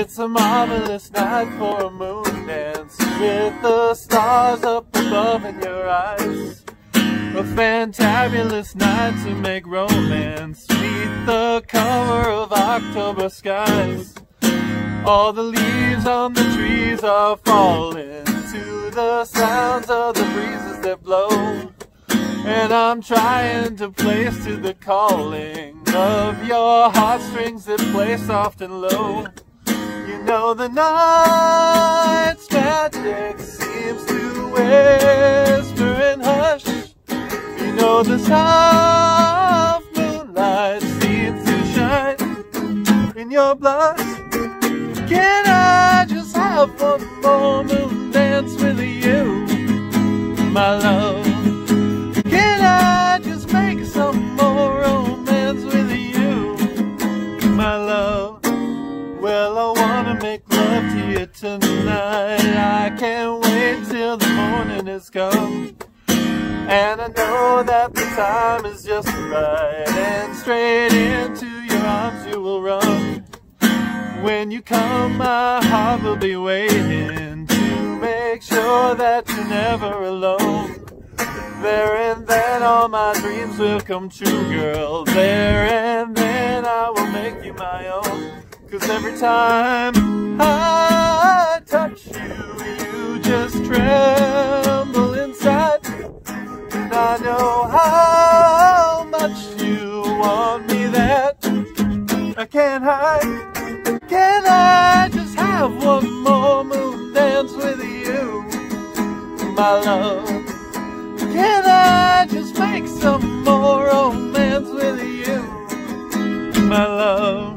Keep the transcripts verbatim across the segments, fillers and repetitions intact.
It's a marvelous night for a moon dance, with the stars up above in your eyes. A fantabulous night to make romance beneath the cover of October skies. All the leaves on the trees are falling to the sounds of the breezes that blow, and I'm trying to place to the calling of your heartstrings that play soft and low. You know the night's magic seems to whisper and hush. You know the soft moonlight seems to shine in your blush. Can I just have one more moon dance with you, my love? Can I just make some more romance with you, my love? Well, I wanna make love to you tonight. I can't wait till the morning has come, and I know that the time is just right, and straight into your arms you will run. When you come, my heart will be waiting to make sure that you're never alone. There and then all my dreams will come true, girl. There and then I will make you my own. 'Cause every time I touch you, you just tremble inside. And I know how much you want me that I can't hide. Can I just have one more moon dance with you, my love? Can I just make some more romance with you, my love?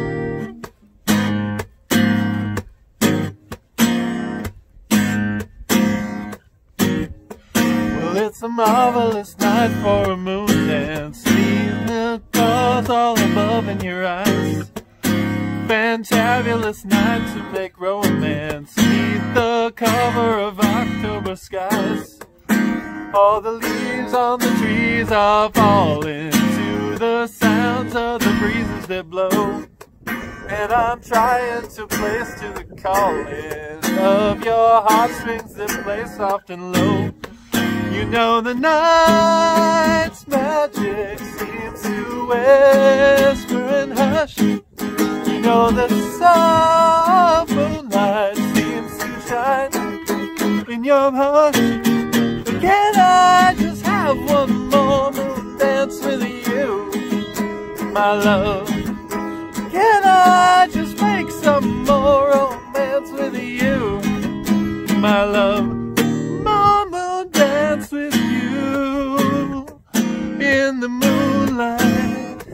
Well, it's a marvelous night for a moon dance, leaving the stars all above in your eyes. Fantabulous night to make romance beneath the cover of October skies. All the leaves on the trees are falling to the sounds of the breezes that blow, and I'm trying to place to the calling of your heartstrings that play soft and low. You know the night's magic seems to whisper and hush. You know the soft moonlight seems to shine in your hush. Can I just have one more moon dance with you, my love? Can I just make some more romance with you, my love? More moon dance with you in the moonlight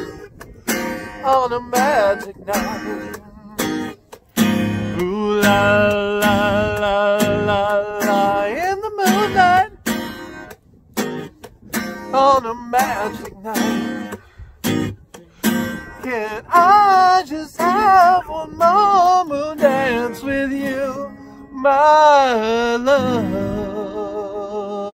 on a magic night. Ooh la la la la la, in the moonlight on a magic night. Can I just have one more moon dance with you, my love?